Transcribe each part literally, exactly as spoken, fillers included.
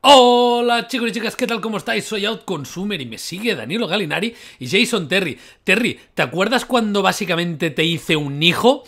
Hola chicos y chicas, ¿qué tal? ¿Cómo estáis? Soy Outconsumer y me sigue Danilo Galinari y Jason Terry. Terry, ¿te acuerdas cuando básicamente te hice un hijo?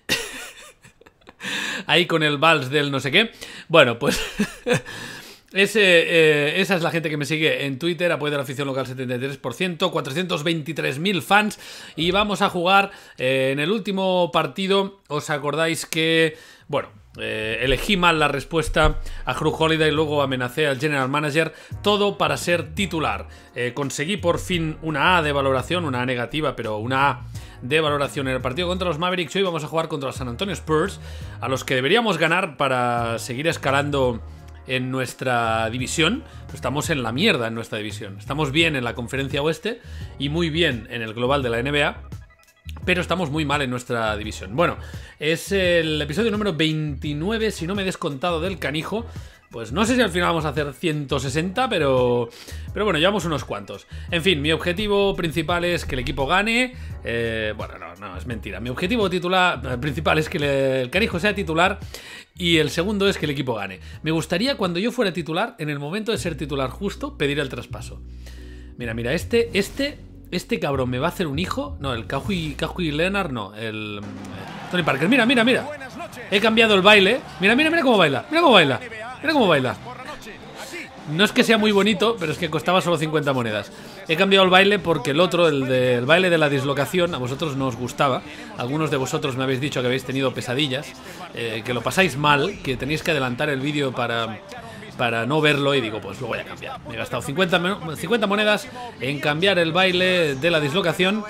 Ahí con el vals del no sé qué. Bueno, pues... Ese, eh, esa es la gente que me sigue en Twitter. Apoyo de la afición local setenta y tres por ciento, cuatrocientos veintitrés mil fans. Y vamos a jugar eh, en el último partido. ¿Os acordáis que, bueno, eh, elegí mal la respuesta a Jrue Holiday, luego amenacé al general manager? Todo para ser titular. eh, Conseguí por fin una A de valoración, una A negativa, pero una A de valoración en el partido contra los Mavericks. Hoy vamos a jugar contra los San Antonio Spurs, a los que deberíamos ganar para seguir escalando en nuestra división. Estamos en la mierda en nuestra división. Estamos bien en la conferencia oeste y muy bien en el global de la N B A, pero estamos muy mal en nuestra división. Bueno, es el episodio número veintinueve, si no me he descontado del canijo. Pues no sé si al final vamos a hacer ciento sesenta, pero, pero bueno, llevamos unos cuantos. En fin, mi objetivo principal es que el equipo gane. Eh, bueno, no, no, es mentira. Mi objetivo titular, eh, principal es que le, el canijo sea titular. Y el segundo es que el equipo gane. Me gustaría, cuando yo fuera titular, en el momento de ser titular justo, pedir el traspaso. Mira, mira, este, este, este cabrón me va a hacer un hijo. No, el Kawhi, Kawhi Leonard, no, el eh, Tony Parker. Mira, mira, mira. He cambiado el baile. Mira, mira, mira cómo baila. Mira cómo baila. Mira cómo baila. No es que sea muy bonito, pero es que costaba solo cincuenta monedas. He cambiado el baile porque el otro, el del baile de la dislocación, a vosotros no os gustaba. Algunos de vosotros me habéis dicho que habéis tenido pesadillas, eh, que lo pasáis mal, que tenéis que adelantar el vídeo para, para no verlo. Y digo, pues lo voy a cambiar. Me he gastado cincuenta, cincuenta monedas en cambiar el baile de la dislocación.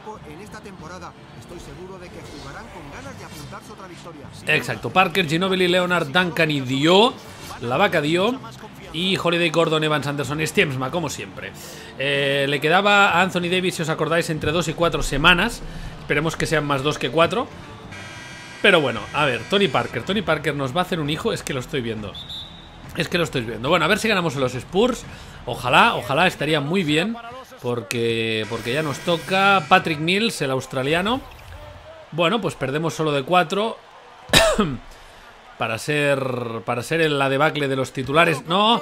Exacto, Parker, Ginobili, Leonard, Duncan y Dio. La vaca Dio. Y Holiday, Gordon, Evans, Anderson y Stiemsma, como siempre. Eh, le quedaba a Anthony Davis, si os acordáis, entre dos y cuatro semanas. Esperemos que sean más dos que cuatro. Pero bueno, a ver, Tony Parker. Tony Parker nos va a hacer un hijo. Es que lo estoy viendo. Es que lo estoy viendo. Bueno, a ver si ganamos en los Spurs. Ojalá, ojalá, estaría muy bien. Porque, porque ya nos toca Patrick Mills, el australiano. Bueno, pues perdemos solo de cuatro. Para ser Para ser la debacle de los titulares. No.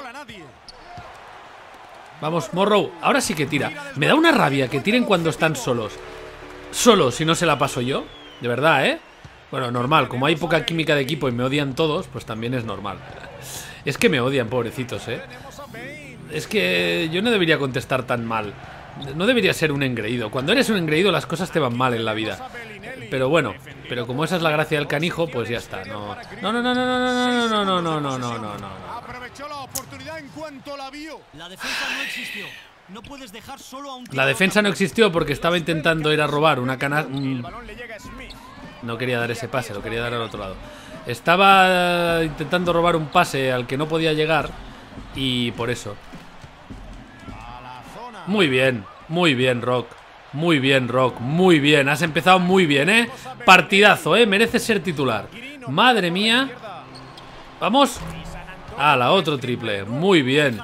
Vamos, Morrow. Ahora sí que tira. Me da una rabia que tiren cuando están solos. Solos, si no se la paso yo. De verdad, ¿eh? Bueno, normal. Como hay poca química de equipo y me odian todos, pues también es normal. Es que me odian, pobrecitos, ¿eh? Es que yo no debería contestar tan mal. No debería ser un engreído. Cuando eres un engreído las cosas te van mal en la vida. Pero bueno, pero como esa es la gracia del canijo, pues ya está. No, no, no, no, no, no, no, no, no, no, no, no, no. Aprovechó la oportunidad en cuanto la vio. La defensa no existió. No puedes dejar solo a un La defensa no existió porque estaba intentando ir a robar una canasta. No quería dar ese pase, lo quería dar al otro lado. Estaba intentando robar un pase al que no podía llegar y por eso. Muy bien, muy bien, Rock. Muy bien, Rock, muy bien. Has empezado muy bien, ¿eh? Partidazo, ¿eh? Mereces ser titular. Madre mía. Vamos. Ah, la otro triple. Muy bien.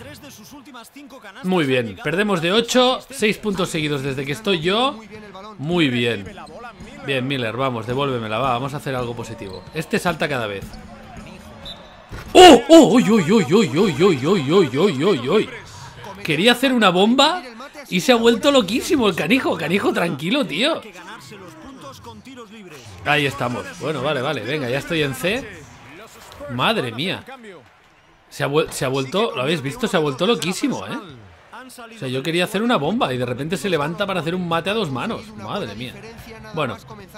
Muy bien. Perdemos de ocho. seis puntos seguidos desde que estoy yo. Muy bien. Bien, Miller, vamos, devuélvemela, va. Vamos a hacer algo positivo. Este salta cada vez. ¡Oh! ¡Oh! ¡Uy, uy, uy, uy, uy, uy, uy, uy, uy, uy, uy! Quería hacer una bomba y se ha vuelto loquísimo el canijo. Canijo, tranquilo, tío. Ahí estamos. Bueno, vale, vale. Venga, ya estoy en C. Madre mía. Se ha, se ha vuelto... ¿Lo habéis visto? Se ha vuelto loquísimo, ¿eh? O sea, yo quería hacer una bomba y de repente se levanta para hacer un mate a dos manos. Madre mía. Bueno.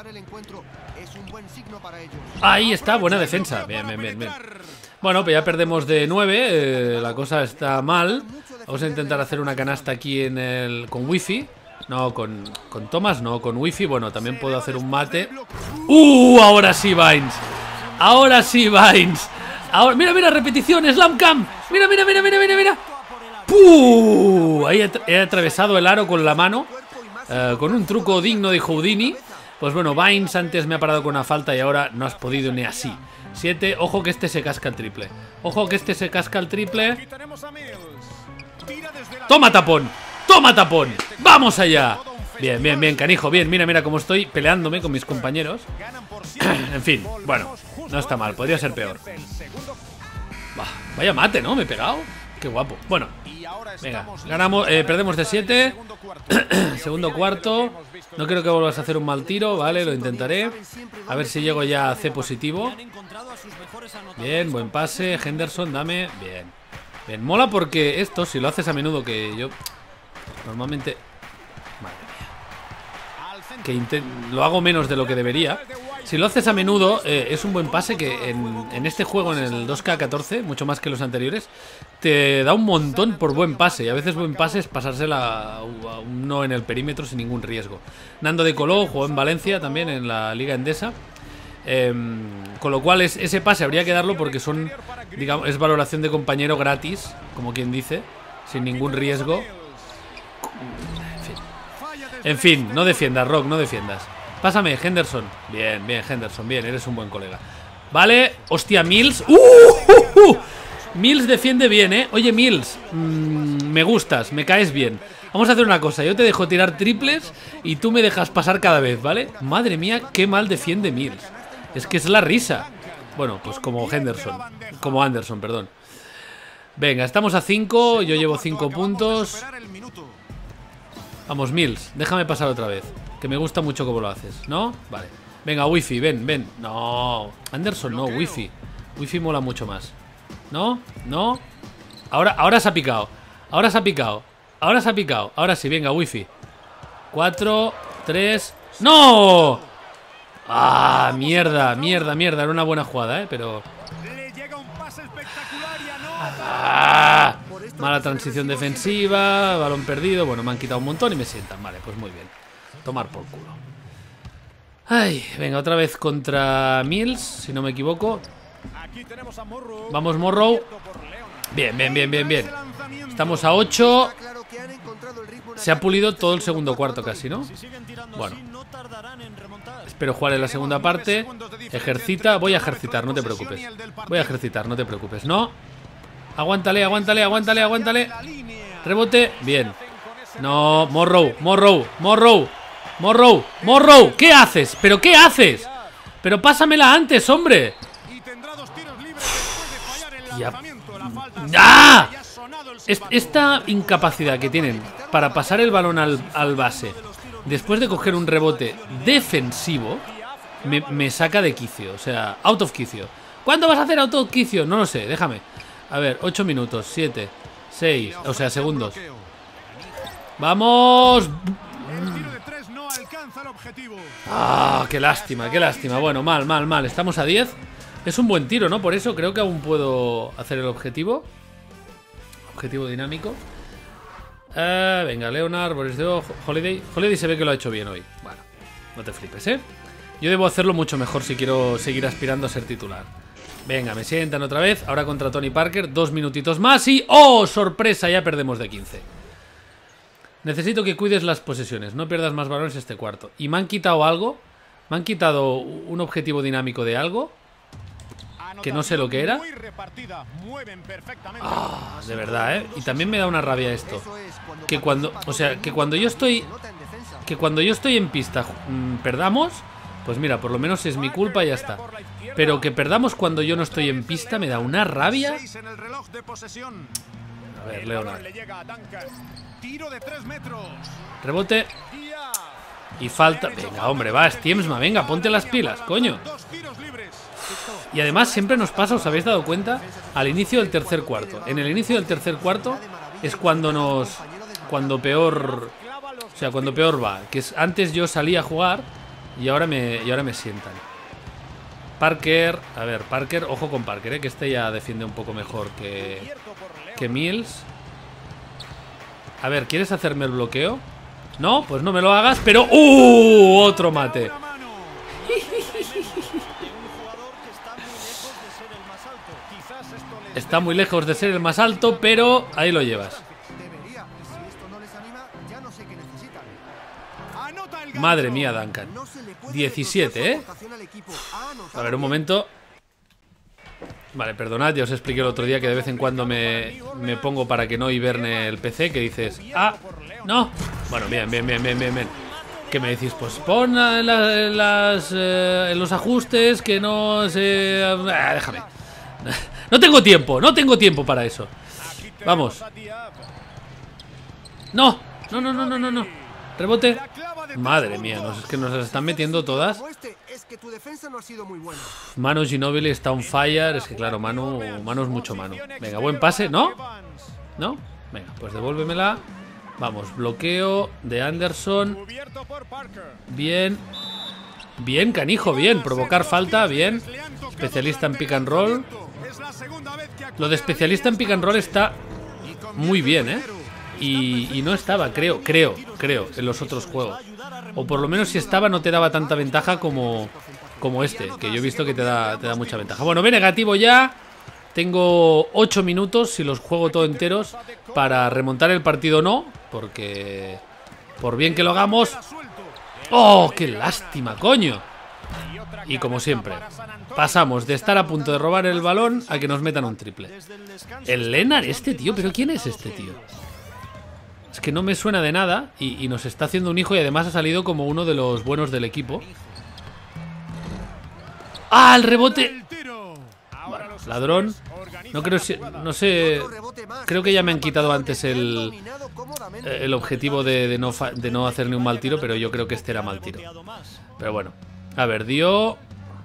Ahí está, buena defensa. Bien, bien, bien, bien. Bueno, pues ya perdemos de nueve. eh, La cosa está mal. Vamos a intentar hacer una canasta aquí en el con wifi. No, con, con Thomas, no, con wifi. Bueno, también puedo hacer un mate. ¡Uh! Ahora sí, Vines. Ahora sí, Vines. Ahora, mira, mira, repetición, Slam Cam. Mira, mira, mira, mira, mira, mira. ¡Puh! Ahí he, he atravesado el aro con la mano. eh, Con un truco digno de Houdini. Pues bueno, Vines antes me ha parado con una falta y ahora no has podido ni así. siete, ojo que este se casca el triple. Ojo que este se casca el triple. ¡Toma tapón! ¡Toma tapón! ¡Vamos allá! Bien, bien, bien, canijo, bien. Mira, mira cómo estoy peleándome con mis compañeros. En fin, bueno, no está mal, podría ser peor. Bah, vaya mate, ¿no? Me he pegado. Qué guapo. Bueno, venga, ganamos, eh, perdemos de siete. Segundo cuarto. No creo que vuelvas a hacer un mal tiro, vale, lo intentaré. A ver si llego ya a C positivo. Bien, buen pase. Henderson, dame. Bien. Bien, mola porque esto, si lo haces a menudo, que yo normalmente... Madre mía. Que lo hago menos de lo que debería. Si lo haces a menudo, eh, es un buen pase que en, en este juego, en el dos K catorce, mucho más que los anteriores, te da un montón por buen pase. Y a veces buen pase es pasársela a un no en el perímetro sin ningún riesgo. Nando de Coló jugó en Valencia también, en la Liga Endesa. Eh, con lo cual es, ese pase habría que darlo porque son, digamos, es valoración de compañero gratis, como quien dice, sin ningún riesgo. En fin, en fin no defiendas, Rock, no defiendas. Pásame, Henderson. Bien, bien, Henderson, bien, eres un buen colega. Vale, hostia, Mills. ¡Uh! uh, uh! Mills defiende bien, ¿eh? Oye, Mills, mmm, me gustas, me caes bien. Vamos a hacer una cosa, yo te dejo tirar triples y tú me dejas pasar cada vez, ¿vale? Madre mía, qué mal defiende Mills. Es que es la risa. Bueno, pues como Henderson. Como Anderson, perdón. Venga, estamos a cinco, yo llevo cinco puntos. Vamos, Mills, déjame pasar otra vez, que me gusta mucho cómo lo haces, ¿no? Vale. Venga, Wifi, ven, ven. No, Anderson no, Wifi. Wifi mola mucho más. ¿No? ¿No? Ahora, ahora se ha picado. Ahora se ha picado. Ahora se ha picado. Ahora sí, venga, Wifi. Cuatro, tres. ¡No! Ah, mierda, mierda, mierda. Era una buena jugada, ¿eh? Pero... Ah, mala transición defensiva. Balón perdido. Bueno, me han quitado un montón y me sientan. Vale, pues muy bien. Tomar por culo. Ay, venga, otra vez contra Mills, si no me equivoco. Vamos, Morrow. Bien, bien, bien, bien, bien. Estamos a ocho. Se ha pulido todo el segundo cuarto casi, ¿no? Bueno, espero jugar en la segunda parte. Ejercita, voy a ejercitar, no te preocupes. Voy a ejercitar, no te preocupes. No. Aguántale, aguántale, aguántale, aguántale. Rebote, bien. No, Morrow, Morrow, Morrow, Morrow, Morrow. ¿Qué haces? ¿Pero qué haces? Pero pásamela antes, hombre. Ya. ¡Ah! Esta incapacidad que tienen para pasar el balón al, al base después de coger un rebote defensivo me, me saca de quicio. O sea, out of quicio. ¿Cuándo vas a hacer out of quicio? No lo sé, déjame. A ver, ocho minutos, siete, seis, o sea, segundos. ¡Vamos! Ah, qué lástima, qué lástima. Bueno, mal, mal, mal. Estamos a diez. Es un buen tiro, ¿no? Por eso creo que aún puedo hacer el objetivo. Objetivo dinámico. eh, Venga, Leonard, Boris Dio, Holiday. Holiday se ve que lo ha hecho bien hoy. Bueno, no te flipes, ¿eh? Yo debo hacerlo mucho mejor si quiero seguir aspirando a ser titular. Venga, me sientan otra vez. Ahora contra Tony Parker, dos minutitos más y... ¡oh, sorpresa! Ya perdemos de quince. Necesito que cuides las posesiones. No pierdas más balones este cuarto. Y me han quitado algo. Me han quitado un objetivo dinámico de algo que no sé lo que era. Ah, de verdad, ¿eh? Y también me da una rabia esto. Que cuando, o sea, que cuando yo estoy Que cuando yo estoy en pista mmm, perdamos, pues mira, por lo menos es mi culpa y ya está. Pero que perdamos cuando yo no estoy en pista me da una rabia. A ver, Leonard. Rebote. Y falta. Venga, hombre, va, Stiemsma, venga, ponte las pilas, coño. Y además siempre nos pasa, ¿os habéis dado cuenta? Al inicio del tercer cuarto. En el inicio del tercer cuarto es cuando nos... Cuando peor... O sea, cuando peor va. Que es antes yo salía a jugar y ahora me, y ahora me sientan. Parker... A ver, Parker... Ojo con Parker, ¿eh? Que este ya defiende un poco mejor que... Que Mills. A ver, ¿quieres hacerme el bloqueo? No, pues no me lo hagas, pero... ¡Uh! Otro mate. Está muy lejos de ser el más alto, pero ahí lo llevas. Madre mía, Duncan. diecisiete, ¿eh? A ver, un momento. Vale, perdonad, ya os expliqué el otro día que de vez en cuando me, me pongo para que no hiberne el P C, que dices, ah, no. Bueno, bien, bien, bien, bien, bien, bien. Que me decís, pues pon en, la, en, las, eh, en los ajustes que no se... Ah, déjame. No tengo tiempo, no tengo tiempo para eso. Vamos. No, no, no, no, no, no, no. Rebote. Madre mía, nos, es que nos las están metiendo todas. Manu Ginóbili está on fire. Es que claro, Manu, Manu es mucho Manu. Venga, buen pase, ¿no? ¿No? Venga, pues devuélvemela. Vamos, bloqueo de Anderson. Bien. Bien, canijo, bien. Provocar falta, bien. Especialista en pick and roll. Lo de especialista en pick and roll está muy bien, ¿eh? Y, y no estaba, creo, creo, creo, en los otros juegos. O por lo menos si estaba no te daba tanta ventaja como, como este, que yo he visto que te da, te da mucha ventaja. Bueno, ve negativo ya. Tengo ocho minutos, si los juego todo enteros, para remontar el partido no, porque por bien que lo hagamos... ¡Oh, qué lástima, coño! Y como siempre, pasamos de estar a punto de robar el balón a que nos metan un triple. El Lennart, este tío, ¿pero quién es este tío? Es que no me suena de nada y, y nos está haciendo un hijo y además ha salido como uno de los buenos del equipo. ¡Ah, el rebote! Bueno, ladrón. No creo si, no sé. Creo que ya me han quitado antes el el objetivo de, de, no, de no hacer ni un mal tiro, pero yo creo que este era mal tiro. Pero bueno. A ver, Dio.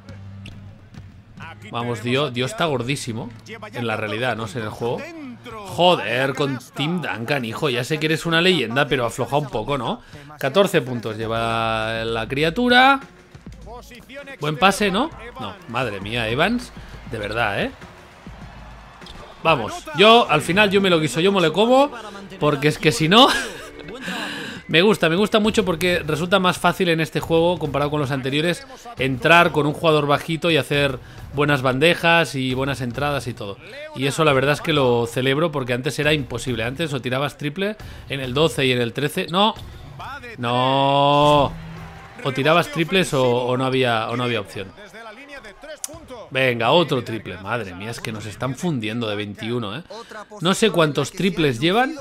Vamos, Dio. Dio está gordísimo. En la realidad, no sé, en el juego. Joder, con Tim Duncan, hijo. Ya sé que eres una leyenda, pero afloja un poco, ¿no? catorce puntos lleva la criatura. Buen pase, ¿no? No, madre mía, Evans. De verdad, ¿eh? Vamos, yo al final yo me lo guiso, yo me lo como. Porque es que si no... Me gusta, me gusta mucho porque resulta más fácil en este juego, comparado con los anteriores, entrar con un jugador bajito y hacer buenas bandejas y buenas entradas y todo. Y eso la verdad es que lo celebro porque antes era imposible. Antes o tirabas triple en el doce y en el trece. ¡No! ¡No! O tirabas triples o, o, no había, o no había opción. Venga, otro triple. Madre mía, es que nos están fundiendo de veintiuno, ¿eh? No sé cuántos triples llevan.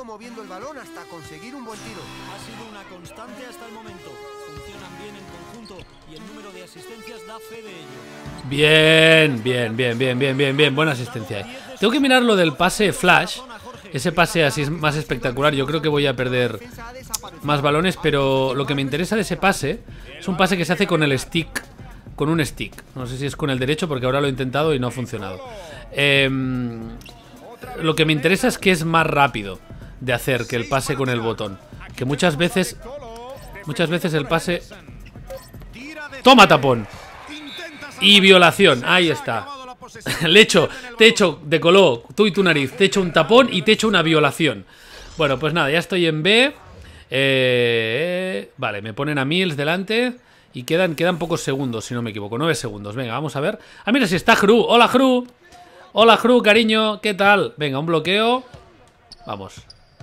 Bien, bien, bien, bien, bien, bien, bien. Buena asistencia. Tengo que mirar lo del pase flash. Ese pase así es más espectacular. Yo creo que voy a perder más balones, pero lo que me interesa de ese pase es un pase que se hace con el stick. Con un stick. No sé si es con el derecho porque ahora lo he intentado y no ha funcionado. Eh, lo que me interesa es que es más rápido de hacer que el pase con el botón. Que muchas veces... Muchas veces el pase... ¡Toma, tapón! Y violación, ahí está. Le echo, te echo de color, tú y tu nariz. Te echo un tapón y te echo una violación. Bueno, pues nada, ya estoy en B. eh, Vale, me ponen a Mills delante. Y quedan, quedan pocos segundos, si no me equivoco, nueve segundos, venga, vamos a ver. Ah, mira, si está Hru, hola Hru. Hola Hru, cariño, ¿qué tal? Venga, un bloqueo. Vamos.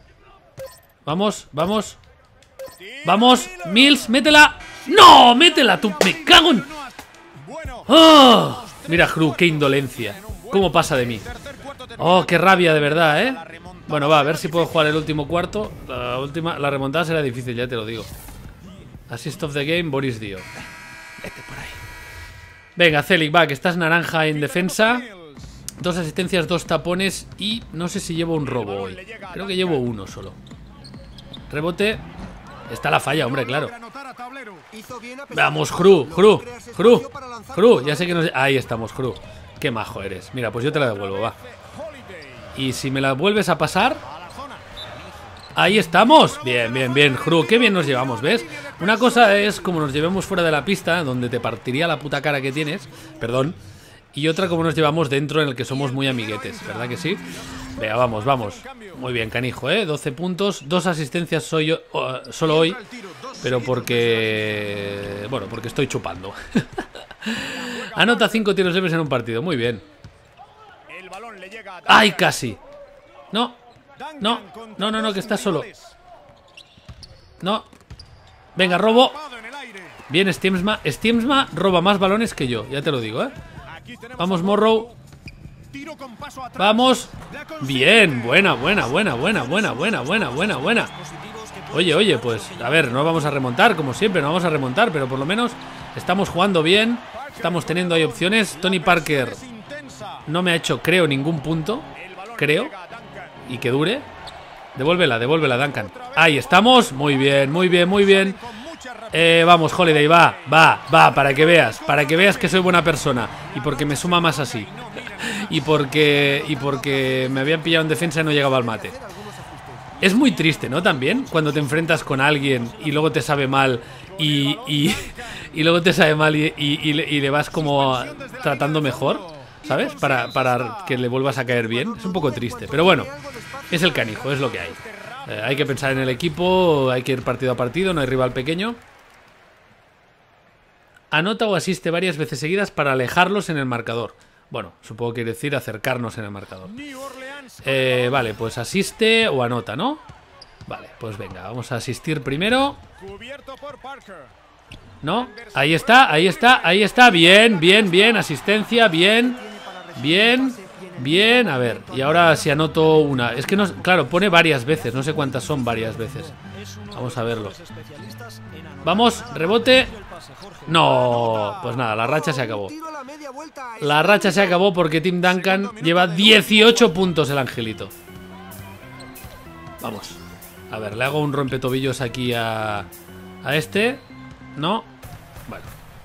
Vamos, vamos. Vamos, Mills, métela. ¡No! ¡Métela! ¡Tú! ¡Me cago en! ¡Oh! Mira, Hru, qué indolencia. ¿Cómo pasa de mí? ¡Oh, qué rabia, de verdad, eh! Bueno, va, a ver si puedo jugar el último cuarto. La última, la remontada será difícil, ya te lo digo. Assist of the game, Boris Dio. Vete por ahí. Venga, Celic, va, que estás naranja en defensa. Dos asistencias, dos tapones. Y no sé si llevo un robo hoy. Creo que llevo uno solo. Rebote. Está la falla, hombre, claro. Vamos, Hru, Hru, Hru, Hru, ya sé que nos... Ahí estamos, Hru. Qué majo eres. Mira, pues yo te la devuelvo, va. Y si me la vuelves a pasar... Ahí estamos. Bien, bien, bien, Hru, qué bien nos llevamos, ¿ves? Una cosa es como nos llevemos fuera de la pista, donde te partiría la puta cara que tienes. Perdón. Y otra como nos llevamos dentro, en el que somos muy amiguetes, ¿verdad que sí? Venga, vamos, vamos. Muy bien, canijo, ¿eh? doce puntos, dos asistencias soy yo, uh, solo hoy. Pero porque... Bueno, porque estoy chupando. Anota cinco tiros libres en un partido, muy bien. ¡Ay, casi! No, no, no, no, no, que está solo. No. Venga, robo. Bien, Stiemsma. Stiemsma roba más balones que yo, ya te lo digo, ¿eh? Vamos, Morrow. Vamos. Bien, buena, buena, buena, buena, buena, buena, buena, buena, buena. Oye, oye, pues, a ver, no vamos a remontar, como siempre, no vamos a remontar, pero por lo menos estamos jugando bien. Estamos teniendo ahí opciones. Tony Parker no me ha hecho, creo, ningún punto. Creo. Y que dure. Devuélvela, devuélvela, Duncan. Ahí estamos. Muy bien, muy bien, muy bien. Eh, vamos, Holiday, va, va, va, para que veas. Para que veas que soy buena persona. Y porque me suma más así. Y porque, y porque me habían pillado en defensa y no llegaba al mate. Es muy triste, ¿no? También, cuando te enfrentas con alguien y luego te sabe mal y, y, y luego te sabe mal y, y, y, le, y le vas como tratando mejor, ¿sabes? Para, para que le vuelvas a caer bien. Es un poco triste, pero bueno, es el canijo, es lo que hay. Eh, hay que pensar en el equipo, hay que ir partido a partido, no hay rival pequeño. Anota o asiste varias veces seguidas para alejarlos en el marcador. Bueno, supongo que quiere decir acercarnos en el marcador. Eh, vale, pues asiste o anota, ¿no? Vale, pues venga, vamos a asistir primero. ¿No? Ahí está, ahí está, ahí está. Bien, bien, bien, asistencia, bien. Bien, bien, a ver. Y ahora si anoto una. Es que no, claro, pone varias veces, no sé cuántas son varias veces. Vamos a verlo. Vamos, rebote. No, pues nada, la racha se acabó. La racha se acabó porque Tim Duncan lleva dieciocho puntos el angelito. Vamos. A ver, le hago un rompetobillos aquí a, a este. No. Bueno.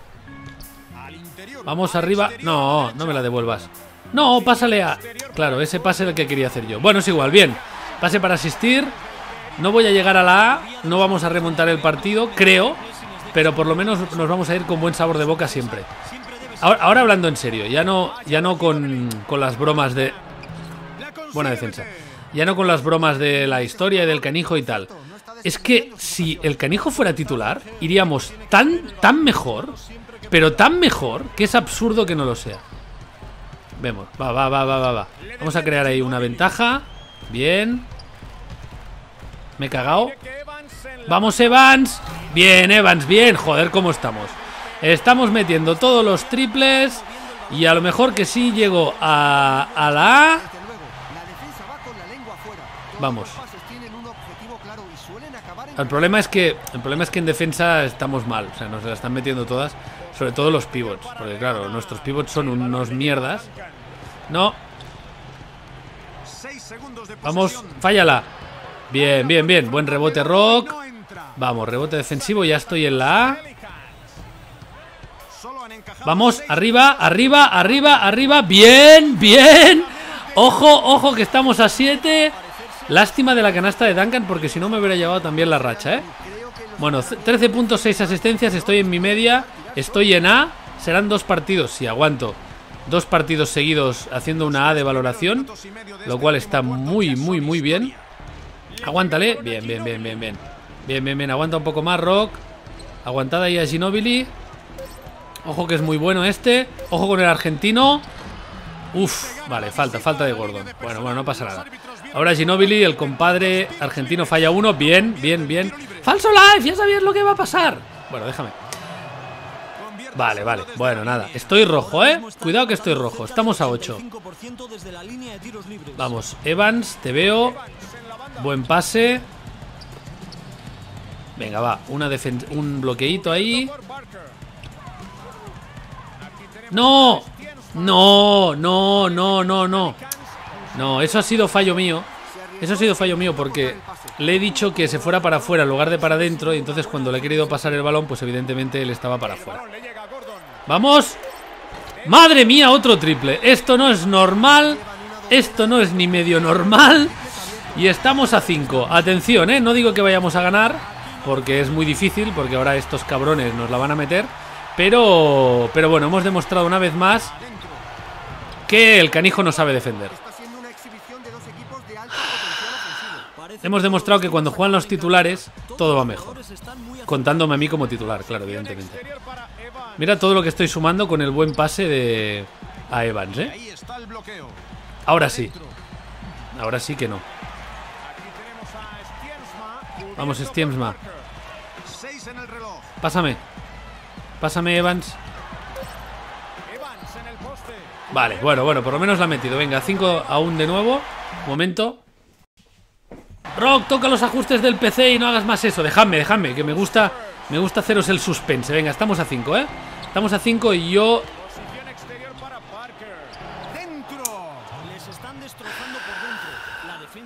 Vamos arriba. No, no me la devuelvas. No, pásale a... Claro, ese pase es el que quería hacer yo. Bueno, es igual, bien. Pase para asistir. No voy a llegar a la A. No vamos a remontar el partido, creo. Pero por lo menos nos vamos a ir con buen sabor de boca siempre. Ahora, ahora hablando en serio, ya no, ya no con, con las bromas de... Buena defensa. Ya no con las bromas de la historia y del canijo y tal. Es que si el canijo fuera titular, iríamos tan, tan mejor, pero tan mejor, que es absurdo que no lo sea. Vemos, va, va, va, va, va, va. Vamos a crear ahí una ventaja. Bien. Me he cagado. Vamos, Evans. Bien, Evans, bien. Joder, cómo estamos. Estamos metiendo todos los triples. Y a lo mejor que sí llego a, a la A. Vamos. El problema es que El problema es que en defensa estamos mal. O sea, nos la están metiendo todas. Sobre todo los pivots. Porque claro, nuestros pivots son unos mierdas. No. Vamos, fállala. Bien, bien, bien. Buen rebote, Rock. Vamos, rebote defensivo. Ya estoy en la A. Vamos, arriba, arriba, arriba, arriba. Bien, bien. Ojo, ojo que estamos a siete. Lástima de la canasta de Duncan porque si no me hubiera llevado también la racha, ¿eh? Bueno, trece puntos, seis asistencias. Estoy en mi media. Estoy en A. Serán dos partidos, si aguanto. Dos partidos seguidos haciendo una A de valoración. Lo cual está muy, muy, muy bien. Aguántale. Bien, bien, bien, bien, bien. Bien, bien, bien. Aguanta un poco más, Rock. Aguantada ahí a Ginobili. Ojo que es muy bueno este. Ojo con el argentino. Uf, vale, falta, falta de Gordon. Bueno, bueno, no pasa nada. Ahora Ginobili, el compadre argentino, falla uno. Bien, bien, bien. Falso life, ya sabías lo que va a pasar. Bueno, déjame. Vale, vale, bueno, nada. Estoy rojo, ¿eh? Cuidado que estoy rojo. Estamos a ocho. Vamos, Evans, te veo. Buen pase. Venga, va, una defen- un bloqueíto ahí. ¡No! No, no, no, no, no. No, eso ha sido fallo mío. Eso ha sido fallo mío porque le he dicho que se fuera para afuera en lugar de para adentro. Y entonces cuando le he querido pasar el balón, pues evidentemente él estaba para afuera. ¡Vamos! ¡Madre mía! Otro triple. Esto no es normal. Esto no es ni medio normal. Y estamos a cinco. Atención, ¿eh? No digo que vayamos a ganar porque es muy difícil, porque ahora estos cabrones nos la van a meter. Pero, pero bueno, hemos demostrado una vez más que el canijo no sabe defender. Hemos demostrado que cuando juegan los titulares todo va mejor. Contándome a mí como titular, claro, evidentemente. Mira todo lo que estoy sumando con el buen pase de a Evans, ¿eh? Ahora sí. Ahora sí que no. Vamos, Stiemsma. Pásame. Pásame, Evans. Vale, bueno, bueno, por lo menos la ha metido. Venga, cinco aún de nuevo. Momento. Rock, toca los ajustes del P C y no hagas más eso. Dejadme, dejadme, que me gusta. Me gusta haceros el suspense. Venga, estamos a cinco, ¿eh? Estamos a cinco y yo...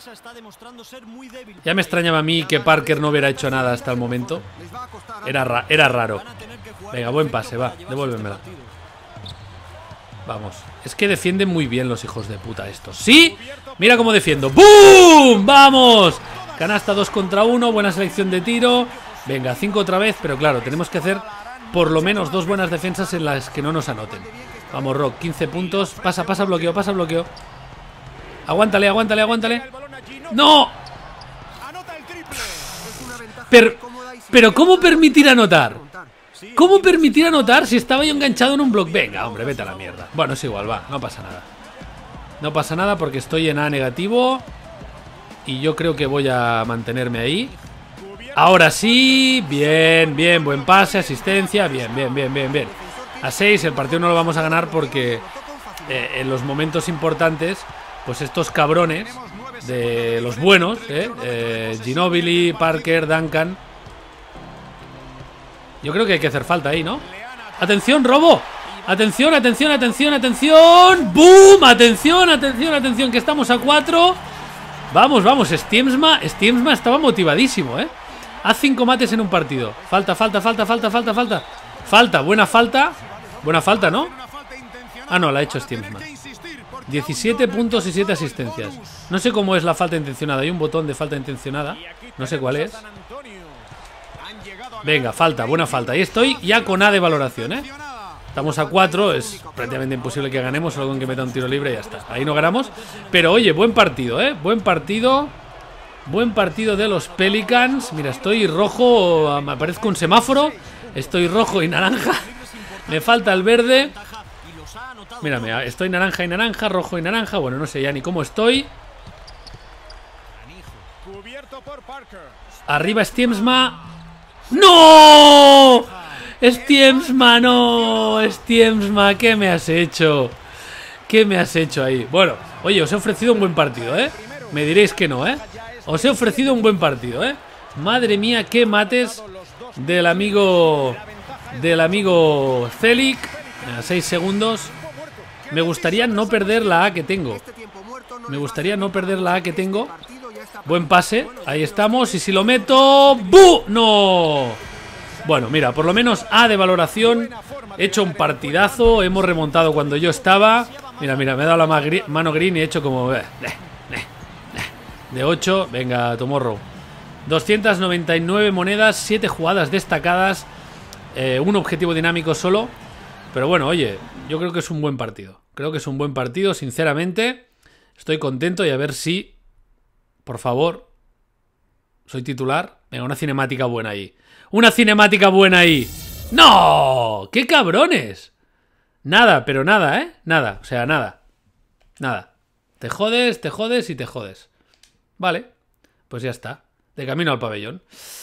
Ya me extrañaba a mí que Parker no hubiera hecho nada hasta el momento. Era, ra era raro. Venga, buen pase, va, devuélvemela. Vamos, es que defienden muy bien los hijos de puta estos. ¡Sí! Mira cómo defiendo. ¡Bum! ¡Vamos! Canasta dos contra uno, buena selección de tiro. Venga, cinco otra vez, pero claro, tenemos que hacer por lo menos dos buenas defensas en las que no nos anoten. Vamos, Rock, quince puntos. Pasa, pasa bloqueo, pasa bloqueo. Aguántale, aguántale, aguántale. ¡No! Pero, pero ¿cómo permitir anotar? ¿Cómo permitir anotar si estaba yo enganchado en un block? Venga, hombre, vete a la mierda. Bueno, es igual, va, no pasa nada. No pasa nada porque estoy en A negativo. Y yo creo que voy a mantenerme ahí. Ahora sí, bien, bien, buen pase, asistencia, bien, bien, bien, bien, bien. A seis, el partido no lo vamos a ganar porque eh, en los momentos importantes, pues estos cabrones de los buenos, eh, eh, Ginobili, Parker, Duncan. Yo creo que hay que hacer falta ahí, ¿no? ¡Atención, robo! ¡Atención, atención, atención, atención! ¡Boom! ¡Atención, atención, atención! Que estamos a cuatro. Vamos, vamos, Stiemsma, Stiemsma estaba motivadísimo, ¿eh? Haz cinco mates en un partido. Falta, falta, falta, falta, falta, falta. Falta, buena falta. Buena falta, ¿no? Ah, no, la ha hecho Stiemsma. diecisiete puntos y siete asistencias. No sé cómo es la falta intencionada. Hay un botón de falta intencionada. No sé cuál es. Venga, falta, buena falta. Ahí estoy ya con A de valoración, ¿eh? Estamos a cuatro, es prácticamente imposible que ganemos, solo con que meta un tiro libre y ya está. Ahí no ganamos, pero oye, buen partido, ¿eh? Buen partido. Buen partido de los Pelicans. Mira, estoy rojo, me aparezco un semáforo. Estoy rojo y naranja. Me falta el verde. Mírame, estoy naranja y naranja, rojo y naranja. Bueno, no sé ya ni cómo estoy. Arriba Stiemsma. ¡No! Stiemsma, no. Stiemsma, ¿qué me has hecho? ¿Qué me has hecho ahí? Bueno, oye, os he ofrecido un buen partido, ¿eh? Me diréis que no, ¿eh? Os he ofrecido un buen partido, ¿eh? Madre mía, qué mates del amigo... Del amigo Celic. A seis segundos. Me gustaría no perder la A que tengo. Me gustaría no perder la A que tengo. Buen pase, ahí estamos. Y si lo meto... ¡Bu! ¡No! Bueno, mira, por lo menos A de valoración. He hecho un partidazo. Hemos remontado cuando yo estaba. Mira, mira, me he dado la mano green y he hecho como... De ocho, venga, Tomorrow. doscientas noventa y nueve monedas, siete jugadas destacadas, eh, un objetivo dinámico solo. Pero bueno, oye, yo creo que es un buen partido. Creo que es un buen partido, sinceramente. Estoy contento y a ver si, por favor, soy titular. Venga, una cinemática buena ahí. ¡Una cinemática buena ahí! ¡No! ¡Qué cabrones! Nada, pero nada, ¿eh? Nada, o sea, nada. Nada. Te jodes, te jodes y te jodes. Vale, pues ya está. De camino al pabellón.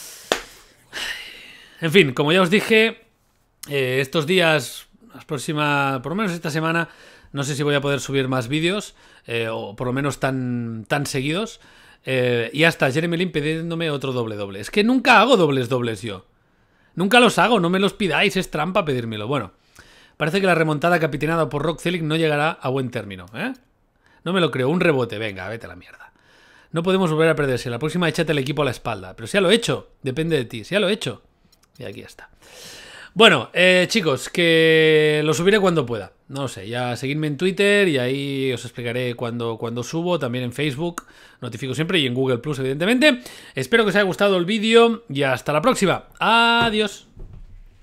En fin, como ya os dije, eh, estos días, las próximas, por lo menos esta semana, no sé si voy a poder subir más vídeos, eh, o por lo menos tan, tan seguidos. Eh, y hasta Jeremy Lin pidiéndome otro doble doble. Es que nunca hago dobles dobles yo. Nunca los hago, no me los pidáis, es trampa pedírmelo. Bueno, parece que la remontada capitanada por Rock Celic no llegará a buen término, ¿eh? No me lo creo, un rebote, venga, vete a la mierda. No podemos volver a perderse. La próxima échate el equipo a la espalda. Pero si ya lo he hecho. Depende de ti. Si ya lo he hecho. Y aquí está. Bueno, eh, chicos, que lo subiré cuando pueda. No lo sé. Ya seguidme en Twitter y ahí os explicaré cuando, cuando subo. También en Facebook. Notifico siempre. Y en Google Plus, evidentemente. Espero que os haya gustado el vídeo. Y hasta la próxima. Adiós.